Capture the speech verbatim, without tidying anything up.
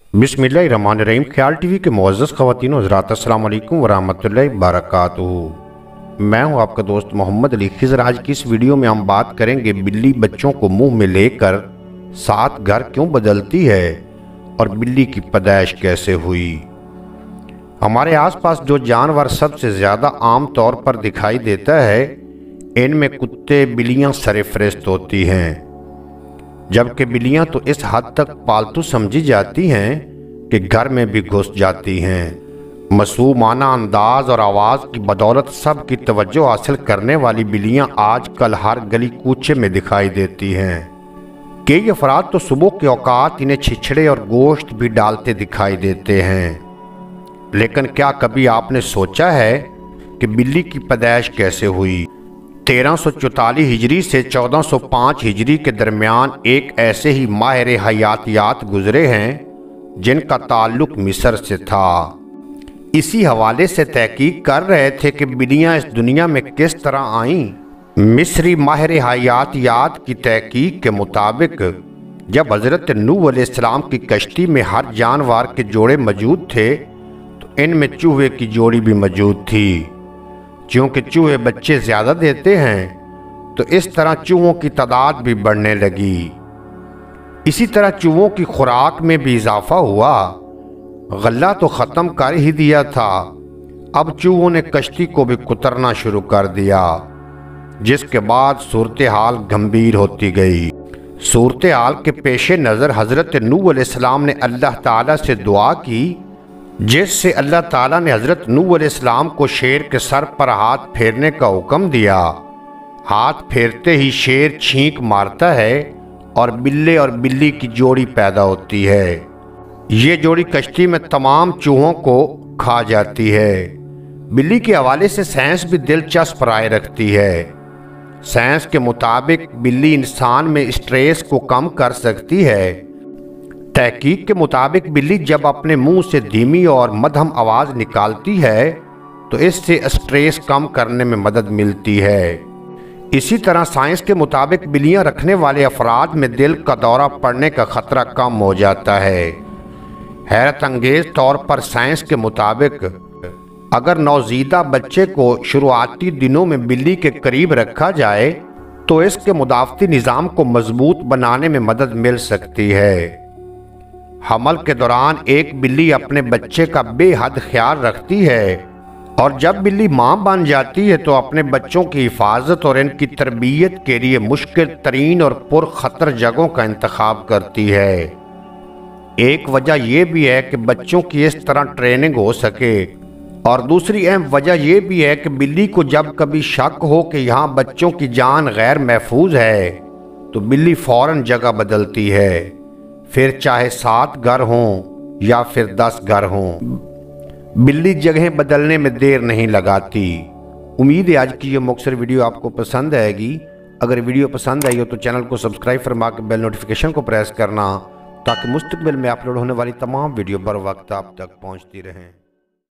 बिस्मिल्लाहिर्रहमानिर्रहीम। ख्याल टीवी के मुअज़्ज़ज़ ख़वातीन व हज़रात, अस्सलाम वालेकुम वरहमतुल्लाहि वबरकातुहू। मैं हूं आपका दोस्त मोहम्मद अली खिज़र। आज की इस वीडियो में हम बात करेंगे बिल्ली बच्चों को मुंह में लेकर सात घर क्यों बदलती है और बिल्ली की पैदाइश कैसे हुई। हमारे आसपास जो जानवर सबसे ज़्यादा आम तौर पर दिखाई देता है, इनमें कुत्ते बिल्लियाँ सरफ़हरिस्त होती हैं, जबकि बिल्लियां तो इस हद तक पालतू समझी जाती हैं कि घर में भी घुस जाती हैं। मासूमाना अंदाज और आवाज़ की बदौलत सब की तवज्जो हासिल करने वाली बिल्लियां आजकल हर गली कूचे में दिखाई देती हैं। कई अफराद तो सुबह के औकात इन्हें छिछड़े और गोश्त भी डालते दिखाई देते हैं। लेकिन क्या कभी आपने सोचा है कि बिल्ली की पैदाइश कैसे हुई। तेरह सौ चौतालीस हिजरी से चौदह सौ पाँच हिजरी के दरमियान एक ऐसे ही माहिर हयातियात गुजरे हैं जिनका ताल्लुक मिस्र से था। इसी हवाले से तहकीक कर रहे थे कि बिल्लियां इस दुनिया में किस तरह आईं। मिस्री माहिर हयातियात की तहकीक के मुताबिक जब हज़रत नूह अलैहिस्सलाम की कश्ती में हर जानवर के जोड़े मौजूद थे, तो इनमें चूहे की जोड़ी भी मौजूद थी। क्योंकि चूहे बच्चे ज़्यादा देते हैं, तो इस तरह चूहों की तादाद भी बढ़ने लगी। इसी तरह चूहों की खुराक में भी इजाफा हुआ। गल्ला तो ख़त्म कर ही दिया था, अब चूहों ने कश्ती को भी कुतरना शुरू कर दिया, जिसके बाद सूरत हाल गंभीर होती गई। सूरत हाल के पेश नज़र हज़रत नूह अलैहिस्सलाम ने अल्लाह ताला से दुआ की, जिससे अल्लाह ताला ने हज़रत नूह अलैहिस्सलाम को शेर के सर पर हाथ फेरने का हुक्म दिया। हाथ फेरते ही शेर छींक मारता है और बिल्ले और बिल्ली की जोड़ी पैदा होती है। ये जोड़ी कश्ती में तमाम चूहों को खा जाती है। बिल्ली के हवाले से साइंस भी दिलचस्प राय रखती है। साइंस के मुताबिक बिल्ली इंसान में स्ट्रेस को कम कर सकती है। तहकीक के मुताबिक बिल्ली जब अपने मुंह से धीमी और मध्यम आवाज़ निकालती है, तो इससे स्ट्रेस कम करने में मदद मिलती है। इसी तरह साइंस के मुताबिक बिल्लियां रखने वाले अफराद में दिल का दौरा पड़ने का ख़तरा कम हो जाता है। हैरत अंगेज़ तौर पर साइंस के मुताबिक अगर नवज़ीदा बच्चे को शुरुआती दिनों में बिल्ली के करीब रखा जाए, तो इसके मुदाफ़ती निज़ाम को मजबूत बनाने में मदद मिल सकती है। हमल के दौरान एक बिल्ली अपने बच्चे का बेहद ख्याल रखती है, और जब बिल्ली मां बन जाती है तो अपने बच्चों की हिफाजत और इनकी तरबियत के लिए मुश्किल तरीन और पुरखतर जगहों का इंतखाब करती है। एक वजह यह भी है कि बच्चों की इस तरह ट्रेनिंग हो सके, और दूसरी अहम वजह यह भी है कि बिल्ली को जब कभी शक हो कि यहाँ बच्चों की जान गैर महफूज है, तो बिल्ली फौरन जगह बदलती है, फिर चाहे सात घर हों या फिर दस घर हों। बिल्ली जगह बदलने में देर नहीं लगाती। उम्मीद है आज की ये मुख्तसर वीडियो आपको पसंद आएगी। अगर वीडियो पसंद आई हो तो चैनल को सब्सक्राइब फरमा के बेल नोटिफिकेशन को प्रेस करना, ताकि मुस्तकबिल में अपलोड होने वाली तमाम वीडियो बर वक्त आप तक पहुँचती रहें।